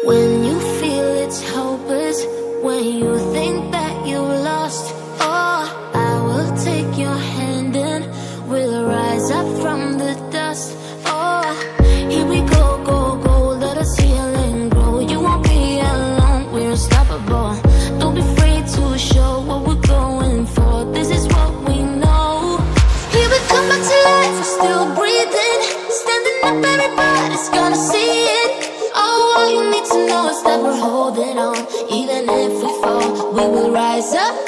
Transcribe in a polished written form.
When you feel it's hopeless, when you think that you lost, oh, I will take your hand and we'll rise up from the dust. Oh, here we go, go, go, let us heal and grow. You won't be alone, we're unstoppable. Don't be afraid to show what we're going for. This is what we know. Here we come back to life, we're still breathing. Standing up, everybody's gonna see it. Oh, all you need to know is that we're holding on. Even if we fall, we will rise up.